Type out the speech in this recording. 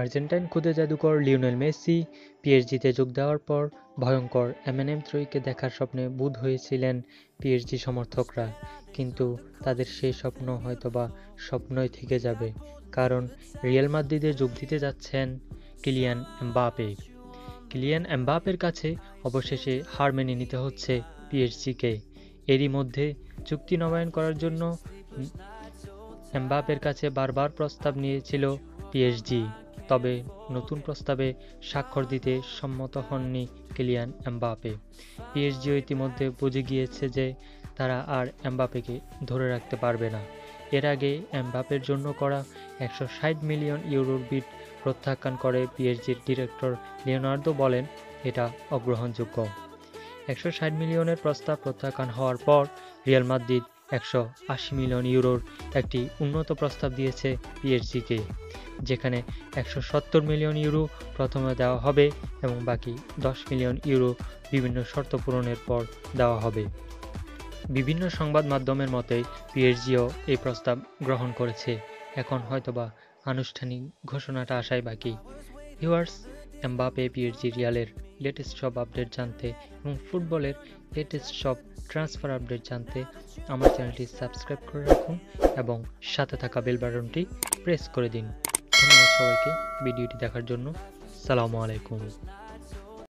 Argentine খুদে জাদুকর Lionel Messi পিএসজিতে যোগ দেওয়ার পর ভয়ঙ্কর এমএনএম ত্রয়ীকে দেখার স্বপ্নে বুঁদ হয়েছিলেন পিএসজি সমর্থকরা, কিন্তু তাদের সেই স্বপ্ন হয়তোবা স্বপ্নই থেকে যাবে, কারণ রিয়াল মাদ্রিদে যোগ দিতে যাচ্ছেন কিলিয়ান এমবাপে। কিলিয়ান এমবাপের কাছে অবশেষে হার মেনে নিতে হচ্ছে পিএসজিকে। এরই মধ্যে চুক্তি নবায়ন করার জন্য এমবাপের কাছে বারবার প্রস্তাব নিয়েছিল পিএসজি, তবে নতুন প্রস্তাবে স্বাক্ষর দিতে সম্মত হননি কিলিয়ান এমবাপে। পিএসজিও ইতিমধ্যে বুঝে গিয়েছে যে তারা আর এমবাপেকে ধরে রাখতে পারবে না। এর আগে এমবাপের জন্য করা 160 মিলিয়ন ইউরোর বিড প্রত্যাখ্যান করে পিএসজির ডিরেক্টর লিওনার্দো বলেন, এটা অগ্রহণযোগ্য। 160 মিলিয়নের প্রস্তাব প্রত্যাখ্যান হওয়ার পর রিয়াল মাদ্রিদ 180 মিলিয়ন ইউরোর একটি উন্নত প্রস্তাব দিয়েছে পিএসজিকে, যেখানে 170 মিলিয়ন ইউরো প্রথমে দেওয়া হবে এবং বাকি 10 মিলিয়ন ইউরো বিভিন্ন শর্ত পূরণের পর দেওয়া হবে। বিভিন্ন সংবাদ মাধ্যমের মতে পিএসজিও এই প্রস্তাব গ্রহণ করেছে। এখন হয়তোবা আনুষ্ঠানিক ঘোষণাটা আসাই বাকি। ভিউয়ার্স, এমবাপে পিএসজি রিয়ালের লেটেস্ট সব আপডেট জানতে এবং ফুটবলের লেটেস্ট সব ট্রান্সফার আপডেট জানতে আমার চ্যানেলটি সাবস্ক্রাইব করে রাখুন এবং সাথে থাকা বেল বাটনটি প্রেস করে দিন। ধন্যবাদ সবাইকে ভিডিওটি দেখার জন্য। আসসালামু আলাইকুম।